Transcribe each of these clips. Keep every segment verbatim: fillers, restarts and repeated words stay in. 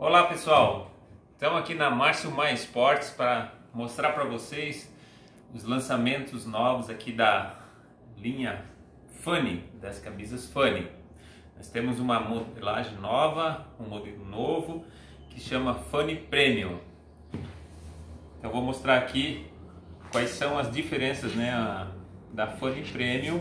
Olá pessoal, estamos aqui na Márcio Mais Esportes para mostrar para vocês os lançamentos novos aqui da linha Funny, das camisas Funny. Nós temos uma modelagem nova, um modelo novo que chama Funny Premium. Então vou mostrar aqui quais são as diferenças, né, a, da Funny Premium,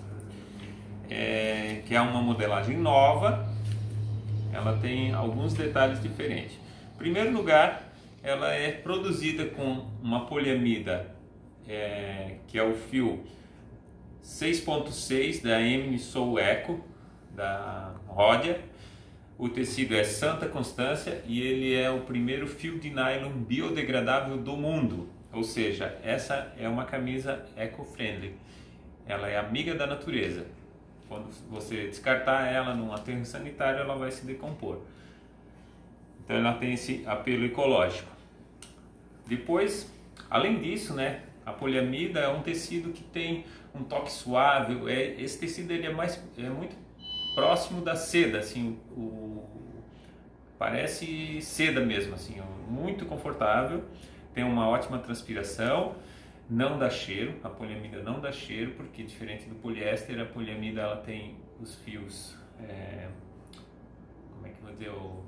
é, que é uma modelagem nova. Ela tem alguns detalhes diferentes. Em primeiro lugar, ela é produzida com uma poliamida, é, que é o fio seis ponto seis da M Soul Eco, da Rhodia. O tecido é Santa Constância e ele é o primeiro fio de nylon biodegradável do mundo. Ou seja, essa é uma camisa eco-friendly. Ela é amiga da natureza. Quando você descartar ela num aterro sanitário, ela vai se decompor. Então ela tem esse apelo ecológico. Depois, além disso, né, a poliamida é um tecido que tem um toque suave. É, esse tecido ele é, mais, é muito próximo da seda, assim, o, o, parece seda mesmo, assim, muito confortável, tem uma ótima transpiração. Não dá cheiro, a poliamida não dá cheiro, porque diferente do poliéster, a poliamida ela tem os fios, é, como é que eu vou dizer, o,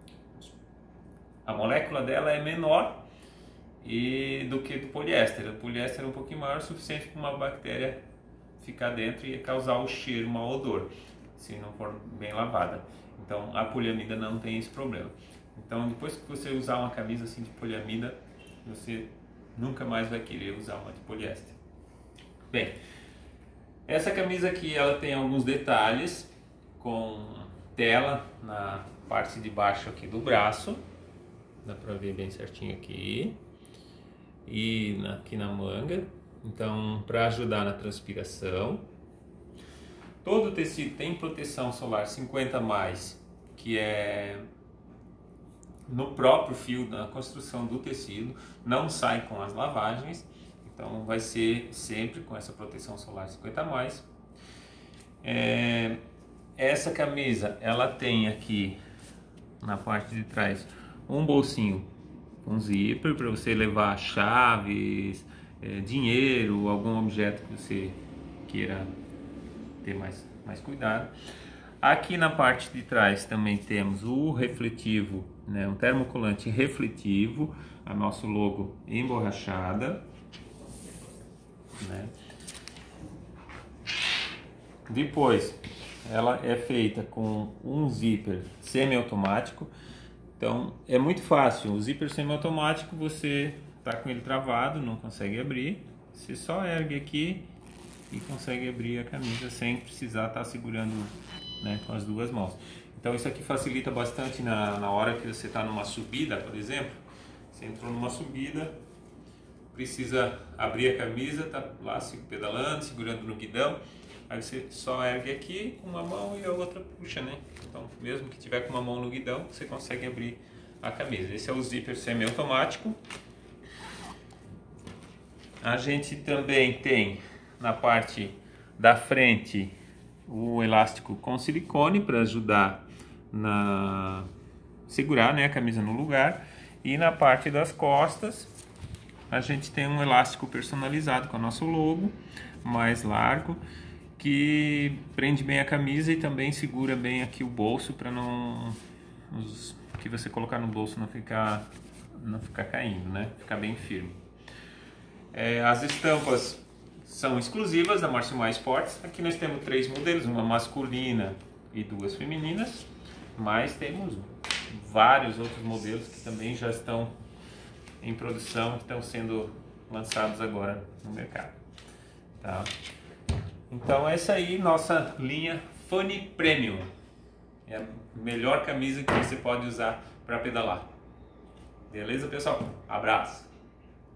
a molécula dela é menor e, do que do poliéster. O poliéster é um pouquinho maior, o suficiente para uma bactéria ficar dentro e causar o cheiro, o mau odor, se não for bem lavada. Então a poliamida não tem esse problema. Então depois que você usar uma camisa assim de poliamida, você nunca mais vai querer usar uma de poliéster. Bem, essa camisa aqui ela tem alguns detalhes com tela na parte de baixo aqui do braço, dá para ver bem certinho aqui, e aqui na manga, então para ajudar na transpiração. Todo o tecido tem proteção solar cinquenta mais, que é no próprio fio, na construção do tecido, não sai com as lavagens, então vai ser sempre com essa proteção solar cinquenta mais. É, essa camisa ela tem aqui na parte de trás um bolsinho com zíper para você levar chaves, é, dinheiro, algum objeto que você queira ter mais, mais cuidado. Aqui na parte de trás também temos o refletivo, né, um termocolante refletivo, a nosso logo emborrachada, né. Depois ela é feita com um zíper semiautomático, então é muito fácil. O zíper semiautomático, você está com ele travado, não consegue abrir, você só ergue aqui e consegue abrir a camisa sem precisar estar segurando, né, com as duas mãos. Então isso aqui facilita bastante na, na hora que você está numa subida, por exemplo. Você entrou numa subida, precisa abrir a camisa, está lá pedalando, segurando no guidão, aí você só ergue aqui com uma mão e a outra puxa, né? Então mesmo que tiver com uma mão no guidão, você consegue abrir a camisa. Esse é o zíper semiautomático. A gente também tem na parte da frente o elástico com silicone para ajudar na segurar, né, a camisa no lugar, e na parte das costas a gente tem um elástico personalizado com o nosso logo, mais largo, que prende bem a camisa e também segura bem aqui o bolso para não os que você colocar no bolso não ficar não ficar caindo, né, ficar bem firme. É, as estampas são exclusivas da Márcio Mais Esportes. Aqui nós temos três modelos, uma masculina e duas femininas, mas temos vários outros modelos que também já estão em produção, que estão sendo lançados agora no mercado, tá? Então essa aí, nossa linha Funny Premium, é a melhor camisa que você pode usar para pedalar. Beleza, pessoal? Abraço!